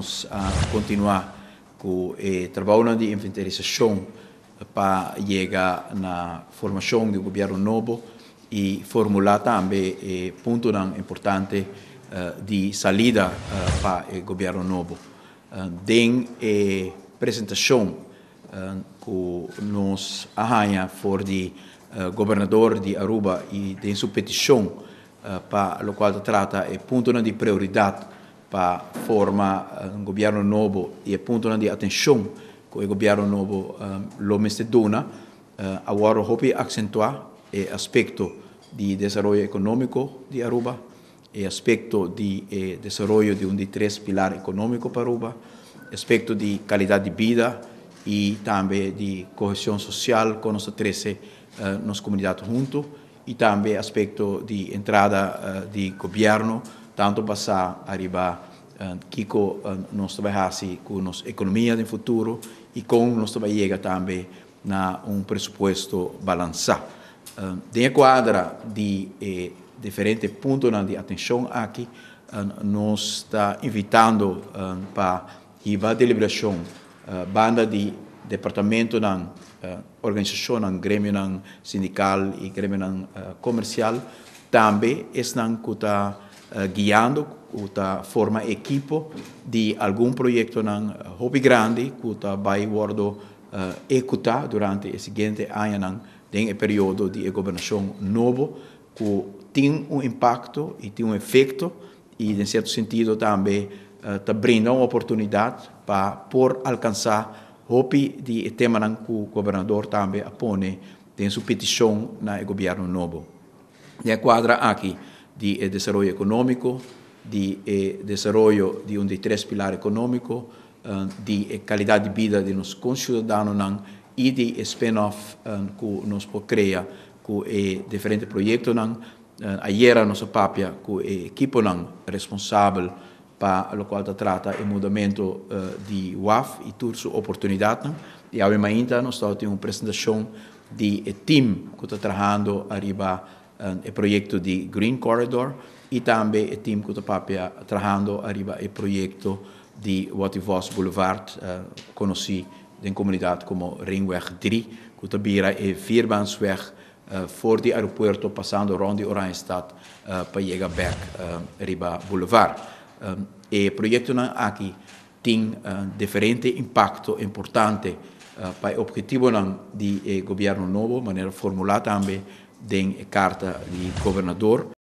nos continuar com o trabalho de inventarização para chegar na formação do governo novo e formular também pontos importantes de saída para o governo novo. Den apresentação que nos arranha for de governador de Aruba e de sua petição para o qual trata ponto de prioridade para formar um governo novo e ponto de atenção que o governo novo lo dona. Agora vou acentuar o aspecto de desenvolvimento econômico de Aruba, o aspecto de desenvolvimento de de três pilares econômicos para Aruba, aspecto de qualidade de vida e também de coesão social com nossa 13 nas comunidades juntos, e também aspecto de entrada de governo, tanto para arribar que nós trabalhamos com nossa economia no futuro e com nós trabalhamos também na presupuesto balançado. Dentro quadra de diferentes pontos de atenção aqui, nós está invitando para a deliberação banda de departamento na organização, na grêmio sindical e grêmio comercial, também estão guiando, que forma equipo de algum projeto hobby grande que vai executar durante o seguinte ano em período de governação novo, que tem impacto e tem efeito e, em certo sentido, também brinda uma oportunidade para por alcançar hobby de tema que o governador também apone em sua petição no governo novo. E quadra aqui de desenvolvimento econômico, de desenvolvimento de três pilares econômicos, de qualidade de vida de nos concidadãos e de spin-off que nos criar com diferentes projetos. Ayer nossa papia com a equipe responsável para o qual trata o mudamento de WAF e toda sua oportunidade. E ainda nós temos uma apresentação de time que está trabalhando arriba o projeto de Green Corridor e também o time que está trabalhando arriba o projeto de Wativos Boulevard, conhecido em comunidade como Ringweg 3, que está vira a vierbansweg voor die aeroporto passando rond Oranjestad para chegar back arriba Boulevard. O projeto aqui tem diferente impacto importante para o objetivo do governo novo, maneira formular também em carta de governador.